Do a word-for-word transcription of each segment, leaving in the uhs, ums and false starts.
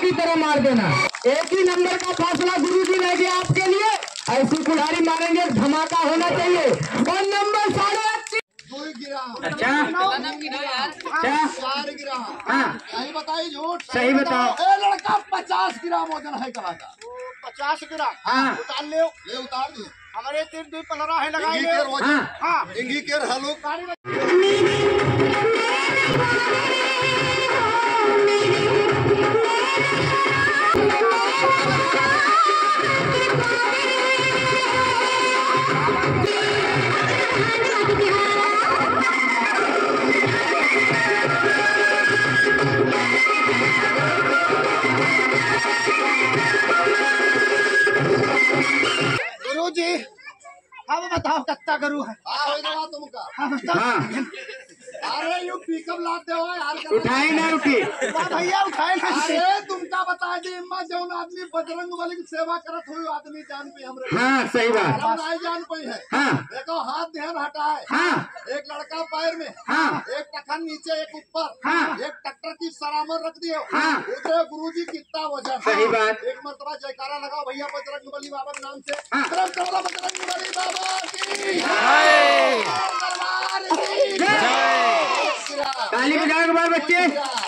की तरह मार देना। एक ही नंबर का फैसला गुरुजी रह गया आपके लिए। ऐसी कुल्हाड़ी मारेंगे, धमाका होना चाहिए। और नंबर साढ़े अच्छा क्या चार गिरा। हाँ सही बताइए झूठ? सही बताओ। ए लड़का पचास ग्राम वजन है कला का। पचास ग्राम हाँ उतार ले, ले उतार दिए। हमारे तीन दुई पंद्रह है लगाई ले। हाँ हाँ इंगी केर हलो जी। अब बताओ कितना करूँ है? हाँ तुमका। हाँ अरे यू पिकअप लाते हो यार। उठाए ना उठी भैया उठाए ना। अरे तुमका बता दी इम्मा जौन आदमी बजरंग बली की सेवा करत हुई आदमी जान पे हमरे। हाँ सही बात। नहीं जान पाई है। हाँ देखो हाथ ध्यान हटाए। हाँ एक लड़का पैर में। हाँ एक टखन नीचे एक ऊपर। हाँ एक ट्रैक्टर की सलामत रख दियो। हाँ उधर गुरुजी कितना वजन। सही बात। एक मरतबा जयकारा लगाओ भैया बजरंग बली बाबा के नाम से। हाँ। बजरंग बली बाबा की ताली बजाओ बार बच्चे।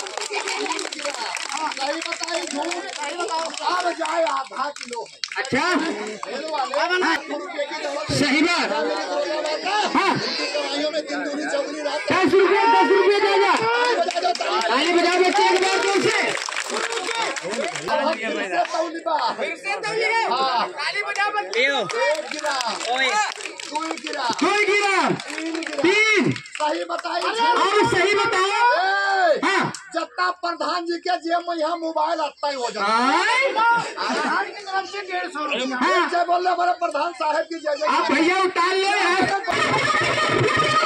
सही बताइए झूठ? सही बताओ। अब जाए आधा किलो है। अच्छा हाँ। सही बात। हाँ तीन दूनी चौगनी रात दस रुपये दस रुपये दे जा। ताली बजाओ बच्चे एक बार जोर से। कोई गिरा तीन। सही बताइए। और सही बताओ। हाँ जत्ता प्रधान जी के जेब में यहाँ मोबाइल आता ही हो जाता से डेढ़ सौ रुपया। है। जय बोल रहे हमारे प्रधान साहब की जय जय। आप भैया उतार लो यार।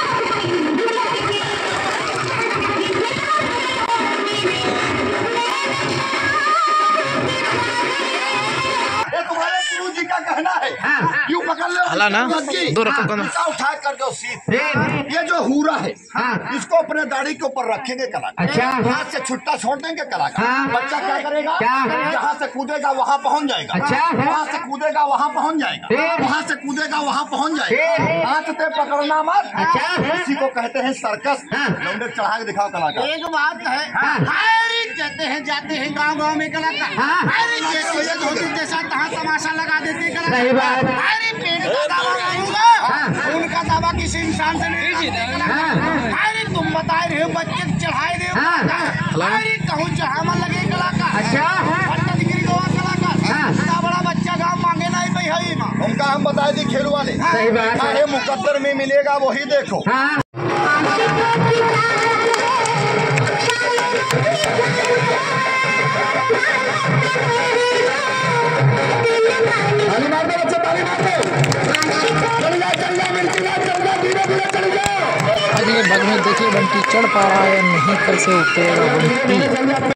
तुम्हारे गुरु जी का कहना है। हाँ क्यों पकड़ लो हला ना दो रकम का ना उठा कर दो सीट। तीन। ये जो हुरा है हाँ इसको अपने दाढ़ी के ऊपर रखेंगे कलाकार। अच्छा। हाथ से छुट्टा छोड़ देंगे कलाकार। हाँ। बच्चा क्या करेगा? क्या? जहाँ से कूदेगा वहाँ पहुँच जाएगा। अच्छा। वहाँ से कूदेगा वहाँ पहुँच जाएगा। फिर? वहाँ से कूदेगा वहाँ पहुँच फिर? जाएगा। हाथ से पकड़ना मत। अच्छा। इसी को कहते हैं सर्कस। हाँ। लौंडे चढ़ा के दिखाओ कलाकार। एक बात है। हाँ। हायरी कहते हैं जाते हैं गांव गांव में कलाकार। हाँ। हायरी जैसे ये धोती जैसा तहाँ तमाशा लगा देते हैं सही कलाकार। बात। हायरी पेड़ का दावा करूंगा। हाँ। उनका दावा किसी इंसान से नहीं करते कलाकार। हाँ। हायरी तुम बताए रहे हो बच्चे चढ़ाए रहे हो हाँ। कलाकार। हायरी कहूँ चढ़ावा लगे कलाकार। अच्छा। पंडित गिरी गोवा कलाकार। हाँ। इतना बड़ा बच्चा गाँव मांगे नहीं भाई हई माँ। उनका हम बता दी खेल वाले। सही बात है। चाहे मुकद्दर में मिलेगा वही देखो। हाँ ताली मार दो बच्चे, ताली मार दो। चल जा चल जा मिलती जा चल जा धीरे धीरे चल जाओ। अगले भाग में देखिए बंटी चढ़ पा रहा है नहीं, कैसे उतरेगा बंटी।